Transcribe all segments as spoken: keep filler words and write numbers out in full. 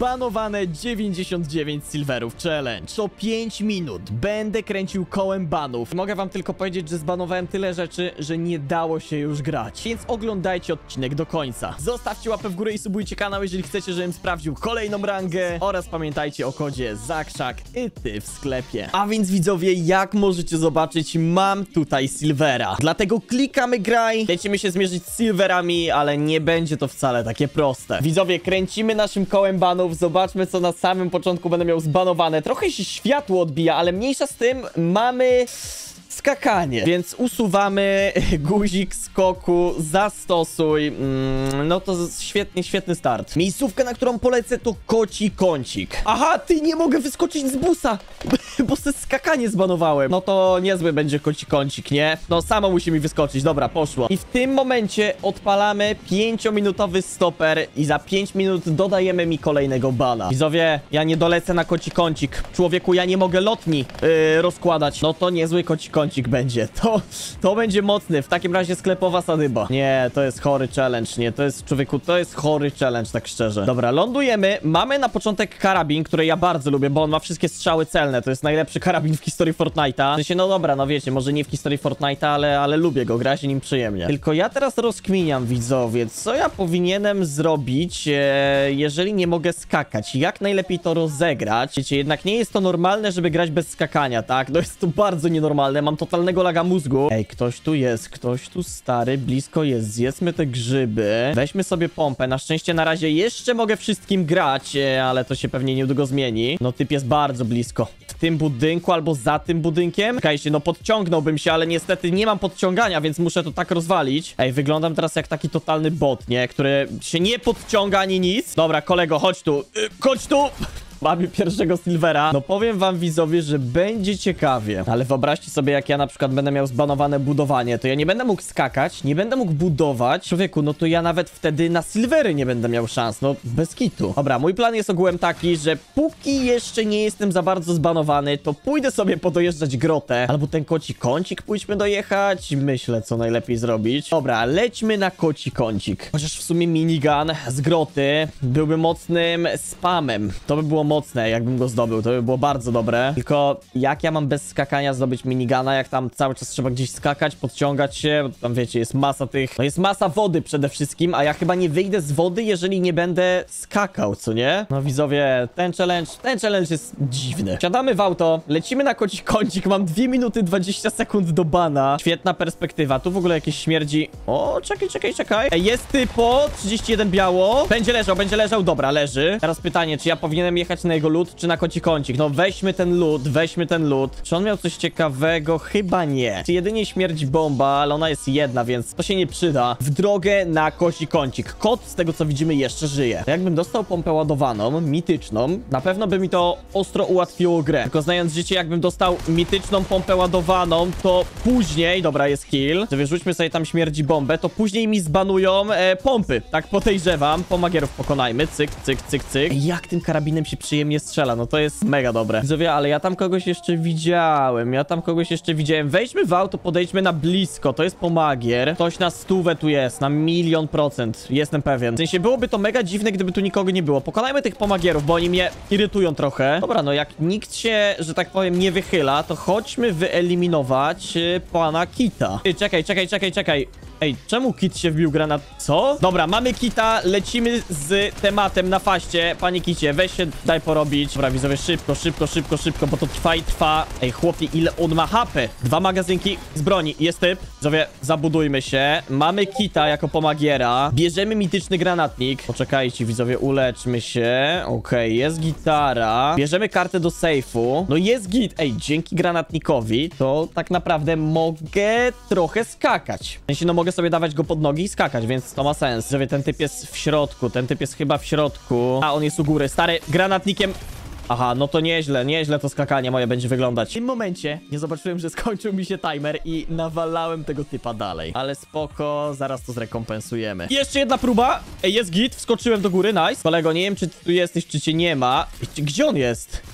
zbanowane dziewięćdziesiąt dziewięć silverów challenge. Co pięć minut będę kręcił kołem banów. Mogę wam tylko powiedzieć, że zbanowałem tyle rzeczy, że nie dało się już grać. Więc oglądajcie odcinek do końca. Zostawcie łapę w górę i subujcie kanał, jeżeli chcecie, żebym sprawdził kolejną rangę. Oraz pamiętajcie o kodzie Zakrzak i ty w sklepie. A więc widzowie, jak możecie zobaczyć, mam tutaj silvera. Dlatego klikamy graj. Lecimy się zmierzyć z silverami, ale nie będzie to wcale takie proste. Widzowie, kręcimy naszym kołem banów. Zobaczmy, co na samym początku będę miał zbanowane. Trochę się światło odbija, ale mniejsza z tym, mamy skakanie, więc usuwamy guzik skoku, zastosuj. Mm, no to świetnie, świetny start. Miejscówka, na którą polecę, to koci kącik. Aha, ty, nie mogę wyskoczyć z busa, bo se skakanie zbanowałem. No to niezły będzie koci kącik, nie? No samo musi mi wyskoczyć. Dobra, poszło. I w tym momencie odpalamy pięciominutowy stoper i za pięć minut dodajemy mi kolejnego bana. Widzowie, ja nie dolecę na koci kącik. Człowieku, ja nie mogę lotni yy, rozkładać. No to niezły koci kącik będzie. To, to będzie mocny. W takim razie sklepowa sadyba. Nie, to jest chory challenge. Nie, to jest, człowieku, to jest chory challenge, tak szczerze. Dobra, lądujemy. Mamy na początek karabin, który ja bardzo lubię, bo on ma wszystkie strzały celne. To jest najlepszy karabin w historii Fortnite'a. W sensie, no dobra, no wiecie, może nie w historii Fortnite'a, ale, ale lubię go, gra się nim przyjemnie. Tylko ja teraz rozkminiam, widzowie, co ja powinienem zrobić, e, jeżeli nie mogę skakać? Jak najlepiej to rozegrać? Wiecie, jednak nie jest to normalne, żeby grać bez skakania, tak? No jest to bardzo nienormalne. Mam totalnego laga mózgu. Ej, ktoś tu jest, ktoś tu stary, blisko jest. Zjedzmy te grzyby. Weźmy sobie pompę. Na szczęście na razie jeszcze mogę wszystkim grać, e, ale to się pewnie niedługo zmieni. No typ jest bardzo blisko. W tym budynku albo za tym budynkiem. Czekajcie, no podciągnąłbym się, ale niestety nie mam podciągania, więc muszę to tak rozwalić. Ej, wyglądam teraz jak taki totalny bot, nie? Który się nie podciąga ani nic. Dobra, kolego, chodź tu. Yy, chodź tu! Mamy pierwszego silvera. No powiem wam, widzowie, że będzie ciekawie. Ale wyobraźcie sobie, jak ja na przykład będę miał zbanowane budowanie, to ja nie będę mógł skakać, nie będę mógł budować. Człowieku, no to ja nawet wtedy na silvery nie będę miał szans. No, bez kitu. Dobra, mój plan jest ogółem taki, że póki jeszcze nie jestem za bardzo zbanowany, to pójdę sobie podojeżdżać grotę. Albo ten koci kącik pójdźmy dojechać. Myślę, co najlepiej zrobić. Dobra, lećmy na koci kącik. Chociaż w sumie minigun z groty byłby mocnym spamem. To by było mocne, jakbym go zdobył. To by było bardzo dobre. Tylko jak ja mam bez skakania zdobyć minigana, jak tam cały czas trzeba gdzieś skakać, podciągać się, bo tam wiecie, jest masa tych... No jest masa wody przede wszystkim, a ja chyba nie wyjdę z wody, jeżeli nie będę skakał, co nie? No widzowie, ten challenge, ten challenge jest dziwny. Siadamy w auto, lecimy na koci kącik, mam dwie minuty dwadzieścia sekund do bana. Świetna perspektywa. Tu w ogóle jakieś śmierdzi... O, czekaj, czekaj, czekaj. Ej, jest typo, trzydzieści jeden biało. Będzie leżał, będzie leżał, dobra, leży. Teraz pytanie, czy ja powinienem jechać na jego lód, czy na koci kącik? No weźmy ten lód, weźmy ten lód. Czy on miał coś ciekawego? Chyba nie. Czy jedynie śmierć bomba, ale ona jest jedna, więc to się nie przyda. W drogę na koci kącik. Kot, z tego co widzimy, jeszcze żyje. Jakbym dostał pompę ładowaną, mityczną, na pewno by mi to ostro ułatwiło grę. Tylko znając życie, jakbym dostał mityczną pompę ładowaną, to później, dobra, jest kill, że wyrzućmy sobie tam śmierci bombę, to później mi zbanują e, pompy. Tak podejrzewam. Pomagierów pokonajmy. Cyk, cyk, cyk, cyk. Ej, jak tym karabinem się przyjemnie strzela, no to jest mega dobre. Widzowie, ale ja tam kogoś jeszcze widziałem, ja tam kogoś jeszcze widziałem. Wejdźmy w auto, podejdźmy na blisko, to jest pomagier. Ktoś na stówę tu jest, na milion procent, jestem pewien. W sensie byłoby to mega dziwne, gdyby tu nikogo nie było. Pokonajmy tych pomagierów, bo oni mnie irytują trochę. Dobra, no jak nikt się, że tak powiem, nie wychyla, to chodźmy wyeliminować y, pana Kita. Ty, czekaj, czekaj, czekaj, czekaj. Ej, czemu Kit się wbił granat? Co? Dobra, mamy Kita, lecimy z tematem na faście. Panie Kicie, weź się, daj porobić. Dobra, widzowie, szybko, szybko, szybko, szybko, bo to trwa i trwa. Ej, chłopie, ile on ma H P? Dwa magazynki z broni. Jest typ. Widzowie, zabudujmy się. Mamy Kita jako pomagiera. Bierzemy mityczny granatnik. Poczekajcie, widzowie, uleczmy się. Okej, okay, jest gitara. Bierzemy kartę do sejfu. No jest git. Ej, dzięki granatnikowi to tak naprawdę mogę trochę skakać. W sensie, no mogę sobie dawać go pod nogi i skakać, więc to ma sens. Widzowie, ten typ jest w środku, ten typ jest chyba w środku. A, on jest u góry. Stary, granatnikiem... Aha, no to nieźle, nieźle to skakanie moje będzie wyglądać. W tym momencie nie zobaczyłem, że skończył mi się timer i nawalałem tego typa dalej. Ale spoko, zaraz to zrekompensujemy. Jeszcze jedna próba. Ej, jest git, wskoczyłem do góry, nice. Kolego, nie wiem, czy ty tu jesteś, czy cię nie ma. Gdzie on jest?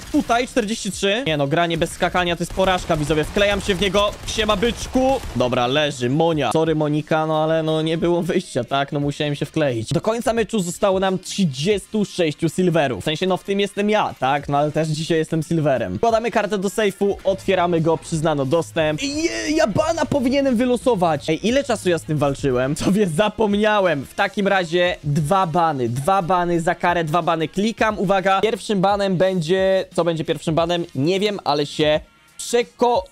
tutaj czterdzieści trzy. Nie no, granie bez skakania to jest porażka, widzowie. Wklejam się w niego. Siema, byczku. Dobra, leży. Monia. Sorry, Monika, no ale no nie było wyjścia, tak? No musiałem się wkleić. Do końca meczu zostało nam trzydzieści sześć silverów. W sensie, no w tym jestem ja, tak? No ale też dzisiaj jestem silverem. Wkładamy kartę do sejfu, otwieramy go, przyznano dostęp. Je, ja bana powinienem wylosować. Ej, ile czasu ja z tym walczyłem? Sobie zapomniałem. W takim razie dwa bany. Dwa bany za karę, dwa bany. Klikam, uwaga. Pierwszym banem będzie... Co będzie pierwszym banem? Nie wiem, ale się przeko...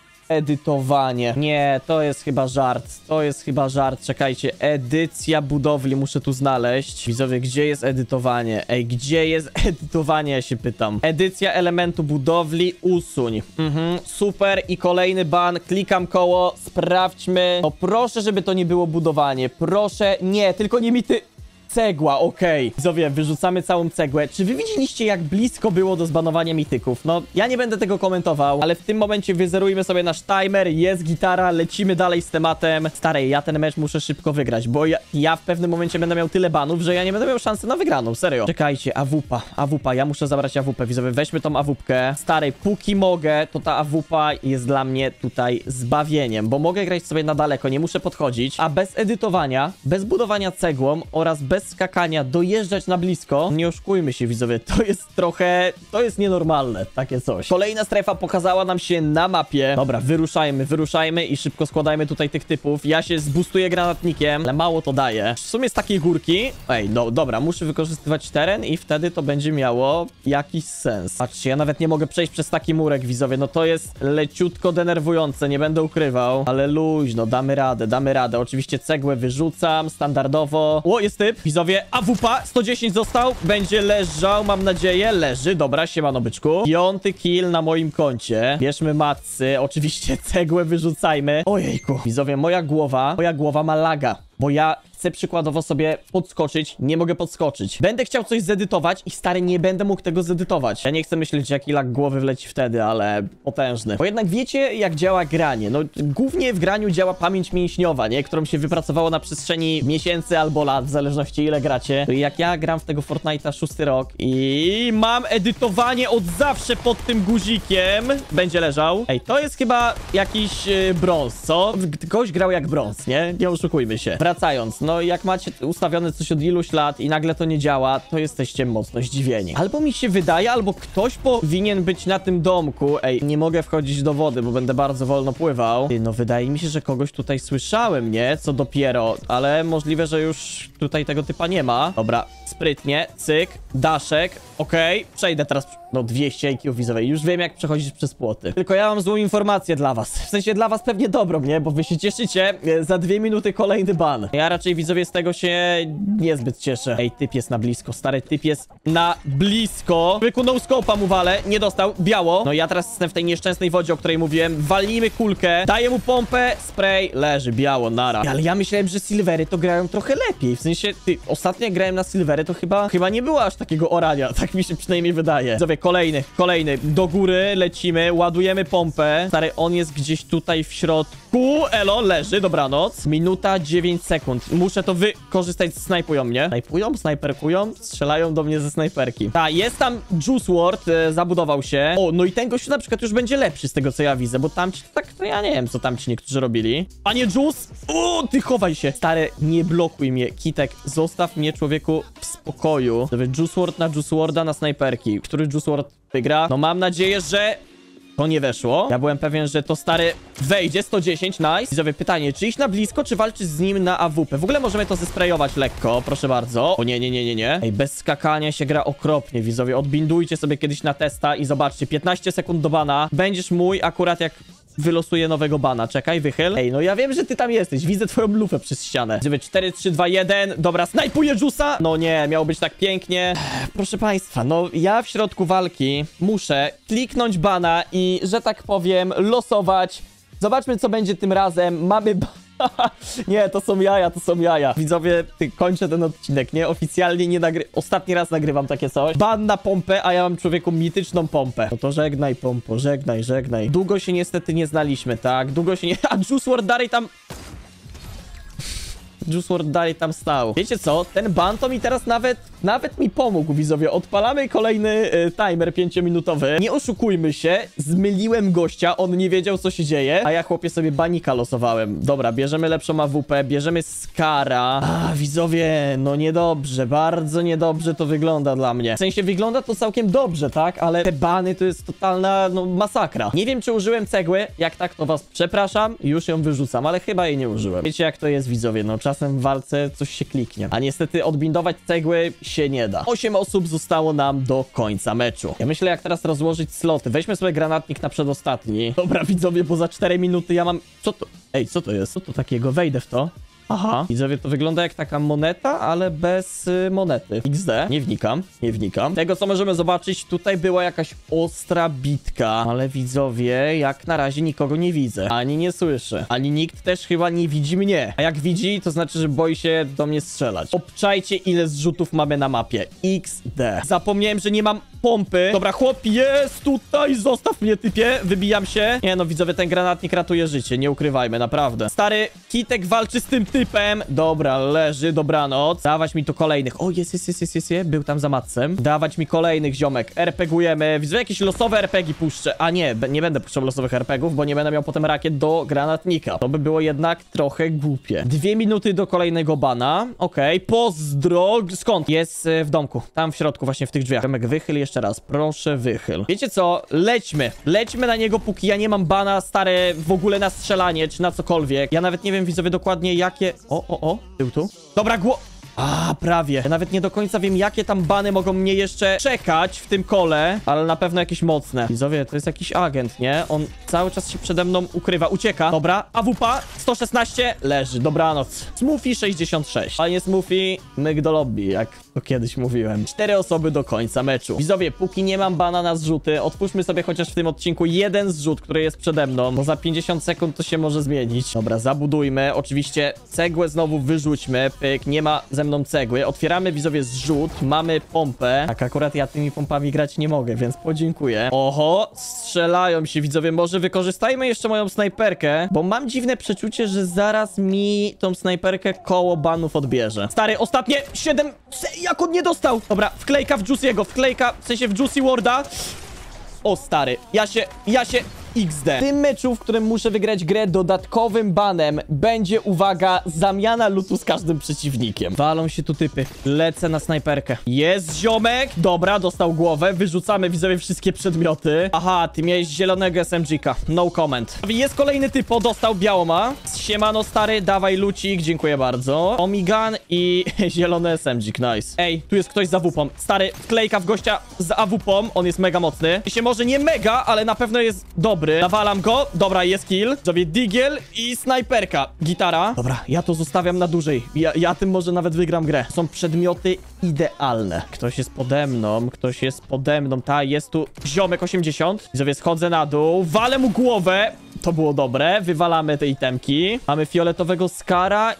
Edytowanie. Nie, to jest chyba żart. To jest chyba żart. Czekajcie. Edycja budowli. Muszę tu znaleźć. Widzowie, gdzie jest edytowanie? Ej, gdzie jest edytowanie? Ja się pytam. Edycja elementu budowli. Usuń. Mhm, super. I kolejny ban. Klikam koło. Sprawdźmy. No proszę, żeby to nie było budowanie. Proszę. Nie, tylko nie mi ty... Cegła, okej. Okay. Widzowie, wyrzucamy całą cegłę. Czy wy widzieliście, jak blisko było do zbanowania mityków? No, ja nie będę tego komentował, ale w tym momencie wyzerujmy sobie nasz timer, jest gitara, lecimy dalej z tematem. Stary, ja ten mecz muszę szybko wygrać, bo ja, ja w pewnym momencie będę miał tyle banów, że ja nie będę miał szansy na wygraną, serio. Czekajcie, awupa, awupa, ja muszę zabrać awupę, widzowie, weźmy tą awupkę. Stary, póki mogę, to ta awupa jest dla mnie tutaj zbawieniem, bo mogę grać sobie na daleko, nie muszę podchodzić, a bez edytowania, bez budowania cegłą oraz bez skakania dojeżdżać na blisko. Nie oszukujmy się, widzowie, to jest trochę... To jest nienormalne, takie coś. Kolejna strefa pokazała nam się na mapie. Dobra, wyruszajmy, wyruszajmy i szybko składajmy tutaj tych typów. Ja się zbustuję granatnikiem, ale mało to daje. W sumie z takiej górki... Ej, no dobra, muszę wykorzystywać teren i wtedy to będzie miało jakiś sens. Patrzcie, ja nawet nie mogę przejść przez taki murek, widzowie. No to jest leciutko denerwujące, nie będę ukrywał. Ale luźno, damy radę, damy radę. Oczywiście cegłę wyrzucam, standardowo. O, jest typ. Widzowie, awupa, sto dziesięć został, będzie leżał, mam nadzieję, leży, dobra, siemano byczku. Piąty kill na moim koncie, bierzmy matcy, oczywiście cegłę wyrzucajmy. Ojejku, widzowie, moja głowa, moja głowa ma laga, bo ja chcę przykładowo sobie podskoczyć, nie mogę podskoczyć. Będę chciał coś zedytować i stary, nie będę mógł tego zedytować. Ja nie chcę myśleć, jaki lag głowy wleci wtedy, ale potężny. Bo jednak wiecie, jak działa granie. No, głównie w graniu działa pamięć mięśniowa, nie? Którą się wypracowało na przestrzeni miesięcy albo lat, w zależności ile gracie. To jak ja gram w tego Fortnite'a szósty rok i mam edytowanie od zawsze pod tym guzikiem, będzie leżał. Ej, to jest chyba jakiś yy, brąz, co? Ktoś grał jak brąz, nie? Nie oszukujmy się. Wracając, no jak macie ustawione coś od iluś lat i nagle to nie działa, to jesteście mocno zdziwieni. Albo mi się wydaje, albo ktoś powinien być na tym domku. Ej, nie mogę wchodzić do wody, bo będę bardzo wolno pływał. Ty, no wydaje mi się, że kogoś tutaj słyszałem, nie? Co dopiero, ale możliwe, że już tutaj tego typa nie ma. Dobra, sprytnie, cyk, daszek, okej, okay. Przejdę teraz, no dwieście I Q widzowej, już wiem jak przechodzić przez płoty. Tylko ja mam złą informację dla was, w sensie dla was pewnie dobrą, nie? Bo wy się cieszycie, za dwie minuty kolejny ban. Ja raczej widzowie z tego się niezbyt cieszę. Ej, typ jest na blisko, stary typ jest na blisko. Wykunął scope'a mu walę, nie dostał, biało. No ja teraz jestem w tej nieszczęsnej wodzie, o której mówiłem, walimy kulkę, daję mu pompę, spray, leży, biało, nara. Ale ja myślałem, że silvery to grają trochę lepiej, w sensie, ty, ostatnio jak grałem na silvery, to chyba, chyba nie było aż takiego orania, tak mi się przynajmniej wydaje. Widzowie, kolejny, kolejny, do góry lecimy, ładujemy pompę. Stary, on jest gdzieś tutaj w środku, elo, leży, dobranoc. Minuta dziewięć sekund, muszę to wykorzystać, snajpują mnie. Snajpują, snajperkują, strzelają do mnie ze snajperki. Ta, jest tam Juice world, e, zabudował się. O, no i ten gościu na przykład już będzie lepszy z tego, co ja widzę, bo tamci, tak, to ja nie wiem, co tamci niektórzy robili. Panie Juice, o, ty chowaj się. Stary, nie blokuj mnie, Kitek, zostaw mnie, człowieku, w spokoju. Juice world na Juice worlda na snajperki. Który Juice world wygra? No mam nadzieję, że... To nie weszło. Ja byłem pewien, że to stary wejdzie. sto dziesięć, nice. Widzowie, pytanie, czy iść na blisko, czy walczyć z nim na A W P? W ogóle możemy to zesprejować lekko, proszę bardzo. O nie, nie, nie, nie, nie. Ej, bez skakania się gra okropnie, widzowie. Odbindujcie sobie kiedyś na testa i zobaczcie. piętnaście sekund do bana. Będziesz mój akurat jak... Wylosuję nowego bana. Czekaj, wychyl. Ej, no ja wiem, że ty tam jesteś. Widzę twoją lufę przez ścianę. Żeby cztery, trzy, dwa, jeden. Dobra, snajpuję Juice'a. No nie, miało być tak pięknie. Proszę państwa, no ja w środku walki muszę kliknąć bana i, że tak powiem, losować. Zobaczmy, co będzie tym razem. Mamy... Nie, to są jaja, to są jaja. Widzowie, ty, kończę ten odcinek, nie? Oficjalnie nie nagry... Ostatni raz nagrywam takie coś. Ban na pompę, a ja mam, człowieku, mityczną pompę. No to żegnaj, pompo, żegnaj, żegnaj. Długo się niestety nie znaliśmy, tak? Długo się nie... A Juice world dalej tam... Juice world dalej tam stał. Wiecie co? Ten ban to mi teraz nawet, nawet mi pomógł, widzowie. Odpalamy kolejny y, timer pięciominutowy. Nie oszukujmy się, zmyliłem gościa, on nie wiedział, co się dzieje, a ja, chłopie, sobie banika losowałem. Dobra, bierzemy lepszą A W P, bierzemy Skara. A, widzowie, no niedobrze, bardzo niedobrze to wygląda dla mnie. W sensie wygląda to całkiem dobrze, tak? Ale te bany to jest totalna, no, masakra. Nie wiem, czy użyłem cegły. Jak tak, to was przepraszam. Już ją wyrzucam, ale chyba jej nie użyłem. Wiecie, jak to jest, widzowie? No, czasem w walce coś się kliknie. A niestety odbindować cegły się nie da. Osiem osób zostało nam do końca meczu. Ja myślę, jak teraz rozłożyć sloty. Weźmy sobie granatnik na przedostatni. Dobra, widzowie, bo za cztery minuty ja mam... Co to? Ej, co to jest? Co to takiego? Wejdę w to. Aha. Widzowie, to wygląda jak taka moneta, ale bez y, monety. X D. Nie wnikam, nie wnikam. Tego, co możemy zobaczyć, tutaj była jakaś ostra bitka. Ale widzowie, jak na razie nikogo nie widzę. Ani nie słyszę. Ani nikt też chyba nie widzi mnie. A jak widzi, to znaczy, że boi się do mnie strzelać. Obczajcie, ile zrzutów mamy na mapie. X D. Zapomniałem, że nie mam pompy. Dobra, chłop jest tutaj. Zostaw mnie, typie. Wybijam się. Nie no, widzowie, ten granatnik ratuje życie. Nie ukrywajmy, naprawdę. Stary, Kitek walczy z tym typem. Dobra, leży, dobranoc. Dawać mi tu kolejnych. O, jest, jest, jest, jest, jest, jest. Był tam za matcem. Dawać mi kolejnych, ziomek. RPGujemy. Widzę, jakieś losowe R P Gi puszczę. A nie, nie będę puszczał losowych R P Gów, bo nie będę miał potem rakiet do granatnika. To by było jednak trochę głupie. Dwie minuty do kolejnego bana. Okej, okay. Pozdro. Skąd? Jest y, w domku. Tam w środku, właśnie w tych drzwiach. Ziomek, wychyl jeszcze raz. Proszę, wychyl. Wiecie co? Lećmy. Lećmy na niego, póki ja nie mam bana, stare, w ogóle na strzelanie, czy na cokolwiek. Ja nawet nie wiem, widzowie, dokładnie jakie... O, o, o. Był tu. Dobra, gło... A, prawie. Ja nawet nie do końca wiem, jakie tam bany mogą mnie jeszcze czekać w tym kole, ale na pewno jakieś mocne. Widzowie, to jest jakiś agent, nie? On cały czas się przede mną ukrywa. Ucieka. Dobra. A W P sto szesnaście. Leży. Dobranoc. Smoothie sześćdziesiąt sześć. Panie Smoothie, myk do lobby, jak to kiedyś mówiłem. Cztery osoby do końca meczu. Widzowie, póki nie mam bana na zrzuty, otwórzmy sobie chociaż w tym odcinku jeden zrzut, który jest przede mną, bo za pięćdziesiąt sekund to się może zmienić. Dobra, zabudujmy. Oczywiście cegłę znowu wyrzućmy. Pyk, nie ma ze mną cegły. Otwieramy, widzowie, zrzut. Mamy pompę. Tak, akurat ja tymi pompami grać nie mogę, więc podziękuję. Oho, strzelają się, widzowie. Może wykorzystajmy jeszcze moją snajperkę, bo mam dziwne przeczucie, że zaraz mi tą snajperkę koło banów odbierze. Stary, ostatnie siedem... Jak on nie dostał? Dobra, wklejka w Juicy'ego, wklejka, w sensie w Juicy Warda. O, stary, ja się, ja się... X D. W tym meczu, w którym muszę wygrać grę dodatkowym banem, będzie, uwaga, zamiana lutu z każdym przeciwnikiem. Walą się tu typy. Lecę na snajperkę. Jest ziomek. Dobra, dostał głowę. Wyrzucamy, widzowie, wszystkie przedmioty. Aha, ty miałeś zielonego S M G-ka. No comment. Jest kolejny typo, dostał białoma. Siemano, stary, dawaj lucik. Dziękuję bardzo. Omigan i zielony S M G. Nice. Ej, tu jest ktoś z A W P-ą. Stary, wklejka w gościa z A W P-ą. On jest mega mocny. Się może nie mega, ale na pewno jest dobry. Nawalam go. Dobra, jest kill. Zrobię digiel i snajperka. Gitara. Dobra, ja to zostawiam na dłużej. Ja, ja tym może nawet wygram grę. Są przedmioty idealne. Ktoś jest pode mną. Ktoś jest pode mną. Ta, jest tu ziomek osiemdziesiąt. Widzowie, schodzę na dół. Walę mu głowę. To było dobre. Wywalamy te itemki. Mamy fioletowego Skara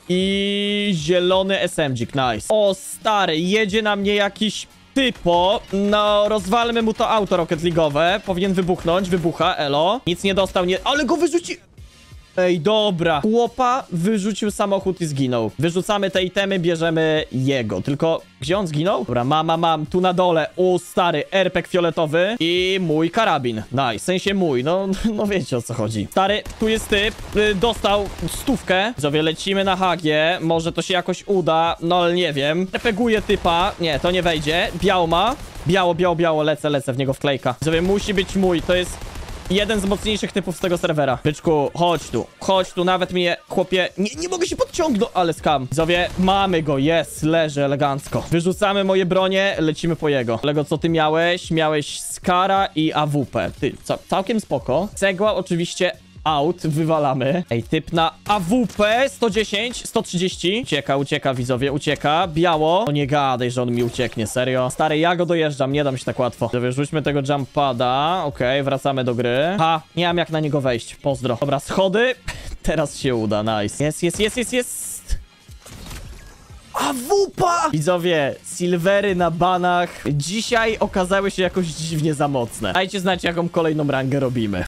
i zielony S M G. Nice. O, stary, jedzie na mnie jakiś... typo, no rozwalmy mu to auto Rocket League'owe. Powinien wybuchnąć, wybucha, elo. Nic nie dostał, nie... Ale go wyrzuci... Ej, dobra. Chłopa wyrzucił samochód i zginął. Wyrzucamy te itemy, bierzemy jego. Tylko, gdzie on zginął? Dobra, mam, mam, mam. Tu na dole. O, stary, R P G fioletowy i mój karabin. Nice, w sensie mój. No, no wiecie, o co chodzi. Stary, tu jest typ. Y, dostał stówkę. Widzowie, lecimy na hagie. Może to się jakoś uda, no ale nie wiem. RPGuję typa. Nie, to nie wejdzie. Biało ma. Biało, biało, biało. Lecę, lecę w niego wklejka. Widzowie, musi być mój. To jest... jeden z mocniejszych typów z tego serwera. Byczku, chodź tu. Chodź tu, nawet mnie, chłopie... Nie, nie mogę się podciągnąć, ale skam. Widzowie, mamy go, jest, leży elegancko. Wyrzucamy moje bronie, lecimy po jego. Kolego, co ty miałeś? Miałeś Skara i A W P. Ty, co, całkiem spoko. Cegła oczywiście... out, wywalamy. Ej, typ na A W P sto dziesięć, sto trzydzieści. Ucieka, ucieka, widzowie, ucieka. Biało. O, nie gadaj, że on mi ucieknie, serio. Stary, ja go dojeżdżam, nie dam się tak łatwo. Widzowie, rzućmy tego jump pada. Okej, okay, wracamy do gry. Ha, nie mam jak na niego wejść. Pozdro. Dobra, schody. Teraz się uda, nice. Jest, jest, jest, jest, jest. A W P! Widzowie, silvery na banach dzisiaj okazały się jakoś dziwnie za mocne. Dajcie znać, jaką kolejną rangę robimy.